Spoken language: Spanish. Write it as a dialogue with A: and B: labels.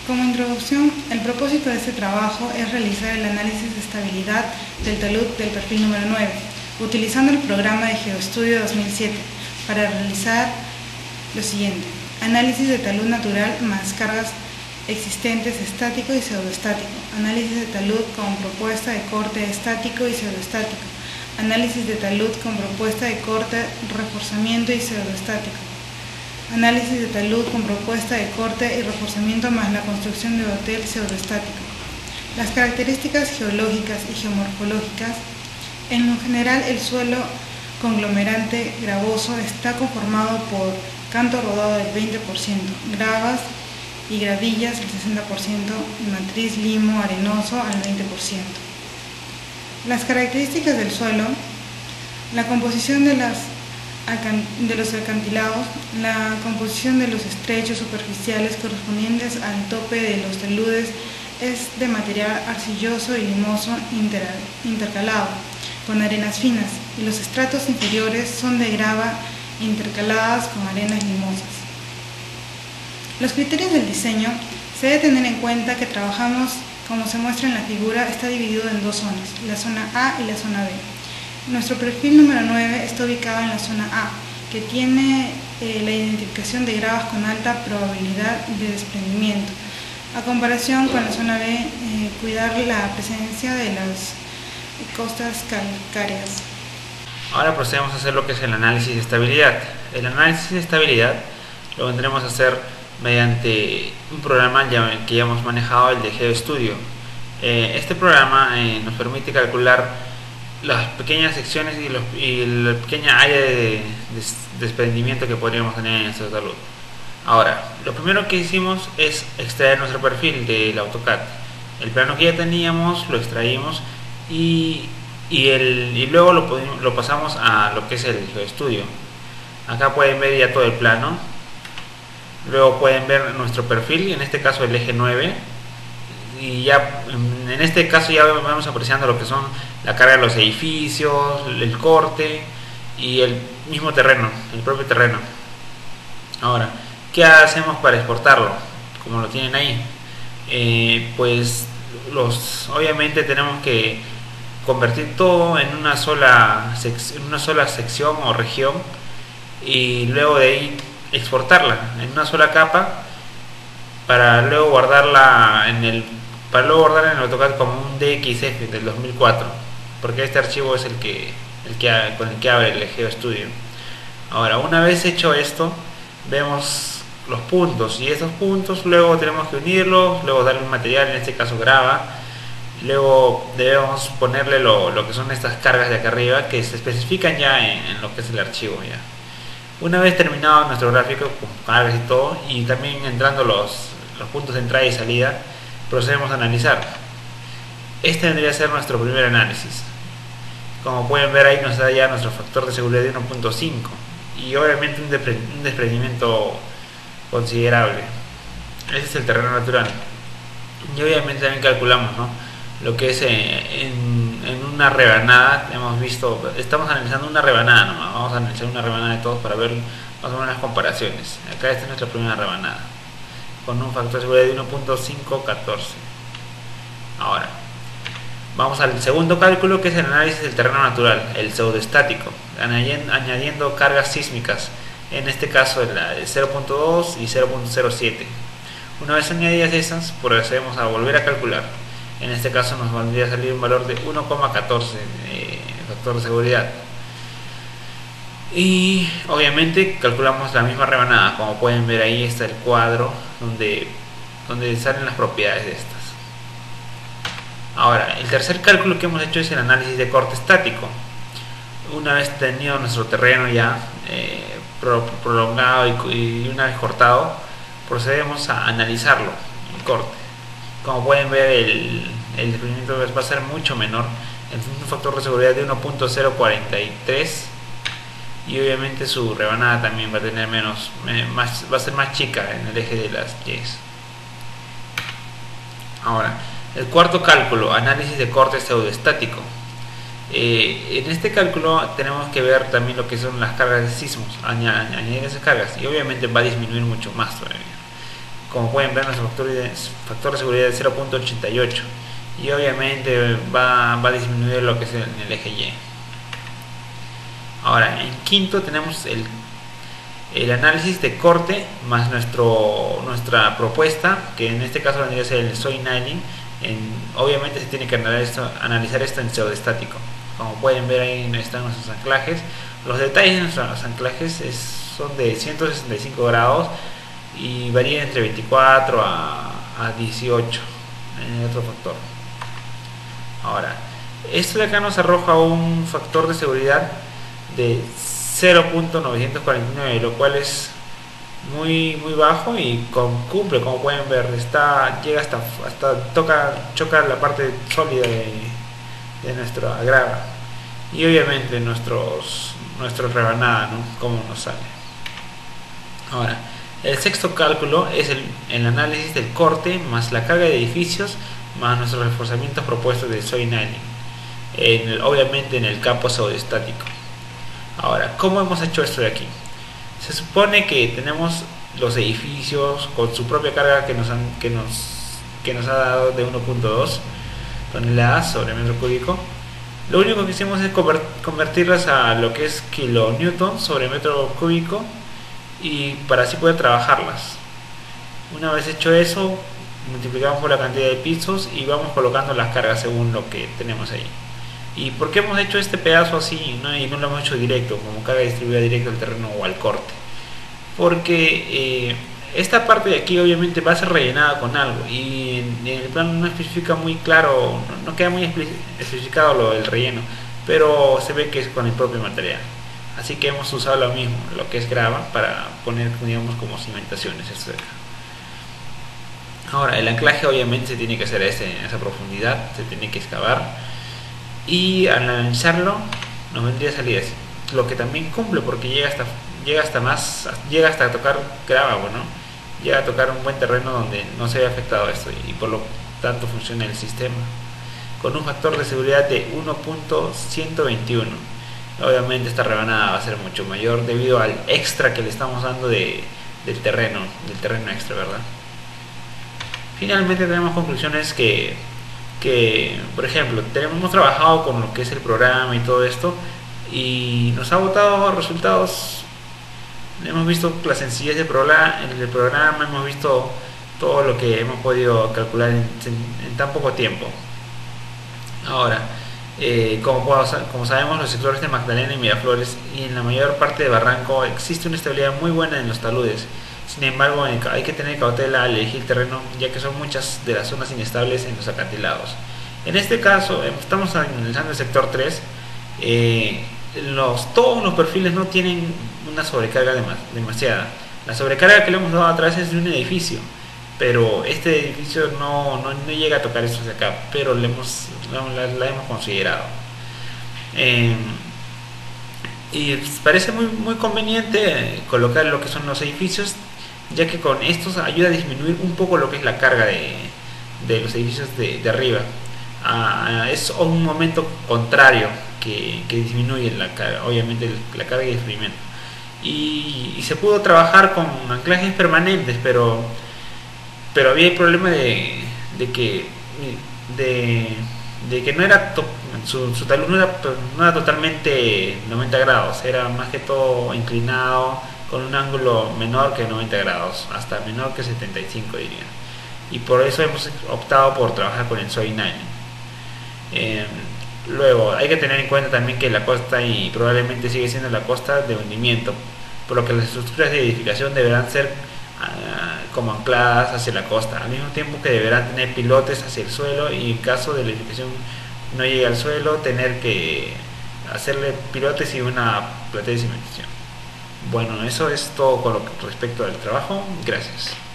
A: Como introducción, el propósito de este trabajo es realizar el análisis de estabilidad del talud del perfil número 9, utilizando el programa de GeoStudio 2007 para realizar lo siguiente: análisis de talud natural más cargas existentes estático y pseudoestático, análisis de talud con propuesta de corte estático y pseudoestático, análisis de talud con propuesta de corte, reforzamiento y pseudoestático, análisis de talud con propuesta de corte y reforzamiento más la construcción de hotel pseudoestático. Las características geológicas y geomorfológicas. En lo general, el suelo conglomerante gravoso está conformado por canto rodado del 20%, gravas y gravillas el 60%, y matriz limo arenoso al 20%. Las características del suelo: la composición de los acantilados, la composición de los estrechos superficiales correspondientes al tope de los taludes es de material arcilloso y limoso intercalado con arenas finas, y los estratos inferiores son de grava intercaladas con arenas limosas. Los criterios del diseño: se debe tener en cuenta que trabajamos, como se muestra en la figura, está dividido en dos zonas, la zona A y la zona B. Nuestro perfil número 9 está ubicado en la zona A, que tiene la identificación de gravas con alta probabilidad de desprendimiento. A comparación con la zona B, cuidar la presencia de las costas calcáreas.
B: Ahora procedemos a hacer lo que es el análisis de estabilidad. El análisis de estabilidad lo vendremos a hacer mediante un programa que ya hemos manejado, el de GeoStudio. Este programa nos permite calcular las pequeñas secciones y la pequeña área de desprendimiento que podríamos tener en nuestro talud. Ahora, lo primero que hicimos es extraer nuestro perfil del AutoCAD. El plano que ya teníamos lo extraímos y luego lo pasamos a lo que es el GeoStudio. Acá pueden ver ya todo el plano. Luego pueden ver nuestro perfil, en este caso el eje 9, y ya en este caso ya vamos apreciando lo que son la carga de los edificios, el corte y el mismo terreno, el propio terreno. Ahora, ¿qué hacemos para exportarlo? Como lo tienen ahí, obviamente tenemos que convertir todo en una sola sección o región, y luego de ahí exportarla en una sola capa para luego guardarla en el AutoCAD como un DXF del 2004, porque este archivo es con el que abre el GeoStudio. Ahora, una vez hecho esto, vemos los puntos, y esos puntos luego tenemos que unirlos, luego darle un material, en este caso grava. Luego debemos ponerle lo que son estas cargas de acá arriba, que se especifican ya en lo que es el archivo ya. Una vez terminado nuestro gráfico con cargas y todo, y también entrando los puntos de entrada y salida, procedemos a analizar. Este vendría a ser nuestro primer análisis. Como pueden ver, ahí nos da ya nuestro factor de seguridad de 1.5 y obviamente un desprendimiento considerable. Ese es el terreno natural. Y obviamente también calculamos, ¿no?, lo que es en una rebanada. Estamos analizando una rebanada nomás. Vamos a analizar una rebanada de todos para ver más o menos las comparaciones. Acá esta es nuestra primera rebanada con un factor de seguridad de 1.514. Ahora vamos al segundo cálculo, que es el análisis del terreno natural, el pseudoestático, añadiendo cargas sísmicas, en este caso la de 0.2 y 0.07. Una vez añadidas esas, procedemos a volver a calcular. En este caso nos vendría a salir un valor de 1.14 factor de seguridad. Y obviamente calculamos la misma rebanada. Como pueden ver, ahí está el cuadro donde salen las propiedades de estas. Ahora, el tercer cálculo que hemos hecho es el análisis de corte estático. Una vez tenido nuestro terreno ya prolongado y una vez cortado, procedemos a analizarlo, el corte. Como pueden ver, el desprendimiento va a ser mucho menor, un factor de seguridad de 1.043, y obviamente su rebanada también va a tener va a ser más chica en el eje de las Y. Ahora, el cuarto cálculo, análisis de corte pseudoestático. En este cálculo tenemos que ver también lo que son las cargas de sismos, añadir esas cargas, y obviamente va a disminuir mucho más todavía. como pueden ver, nuestro factor de seguridad es 0.88 y obviamente va a disminuir lo que es en el eje Y. Ahora, en quinto tenemos el análisis de corte más nuestra propuesta, que en este caso vendría a ser el soy nailing. Obviamente se tiene que analizar esto en pseudostático. Como pueden ver, ahí están nuestros anclajes. Los detalles de nuestros anclajes son de 165 grados y varían entre 24 a 18 en el otro factor. Ahora, esto de acá nos arroja un factor de seguridad de 0.949, lo cual es muy bajo y cumple, como pueden ver, llega hasta choca la parte sólida de nuestra grava y obviamente nuestro rebanada, ¿no? Como nos sale. Ahora, el sexto cálculo es el análisis del corte más la carga de edificios más nuestros reforzamientos propuestos de soy nailing, obviamente en el campo pseudostático. Ahora, ¿cómo hemos hecho esto de aquí? Se supone que tenemos los edificios con su propia carga que nos ha dado de 1.2 toneladas sobre metro cúbico. Lo único que hicimos es convertirlas a lo que es kilonewton sobre metro cúbico y para así poder trabajarlas. Una vez hecho eso, multiplicamos por la cantidad de pisos y vamos colocando las cargas según lo que tenemos ahí. ¿Y por qué hemos hecho este pedazo así, ¿no? Y no lo hemos hecho directo, como carga distribuida directa al terreno o al corte? Porque esta parte de aquí obviamente va a ser rellenada con algo y en el plano no especifica muy claro, no queda muy especificado lo del relleno, pero se ve que es con el propio material. Así que hemos usado lo mismo, lo que es grava, para poner, digamos, como cimentaciones esto de acá. Ahora, el anclaje obviamente se tiene que hacer a esa profundidad, se tiene que excavar. Y al analizarlo nos vendría a salir así, lo que también cumple porque llega hasta tocar grava, bueno, llega a tocar un buen terreno donde no se ve afectado esto y por lo tanto funciona el sistema con un factor de seguridad de 1.121. Obviamente esta rebanada va a ser mucho mayor debido al extra que le estamos dando del terreno extra, ¿verdad? Finalmente tenemos conclusiones que por ejemplo, hemos trabajado con lo que es el programa y todo esto y nos ha botado resultados. Hemos visto la sencillez del programa, hemos visto todo lo que hemos podido calcular en tan poco tiempo. Ahora, como sabemos, los sectores de Magdalena y Miraflores y en la mayor parte de Barranco existe una estabilidad muy buena en los taludes. Sin embargo, hay que tener cautela al elegir terreno, ya que son muchas de las zonas inestables en los acantilados. En este caso, estamos analizando el sector 3. Todos los perfiles no tienen una sobrecarga demasiada. La sobrecarga que le hemos dado a través es de un edificio, pero este edificio no llega a tocar esto de acá, pero la hemos considerado. Y parece muy conveniente colocar lo que son los edificios, ya que con estos ayuda a disminuir un poco lo que es la carga de los edificios de arriba. Es un momento contrario que disminuye la carga, obviamente la carga y el sufrimiento. Y se pudo trabajar con anclajes permanentes, pero había el problema de que no era su talud no era totalmente 90 grados, era más que todo inclinado con un ángulo menor que 90 grados, hasta menor que 75 diría, y por eso hemos optado por trabajar con el soy nailing. Luego hay que tener en cuenta también que la costa, y probablemente sigue siendo la costa de hundimiento, por lo que las estructuras de edificación deberán ser como ancladas hacia la costa, al mismo tiempo que deberán tener pilotes hacia el suelo, y en caso de la edificación no llegue al suelo, tener que hacerle pilotes y una platea de cimentación. Bueno, eso es todo con respecto al trabajo. Gracias.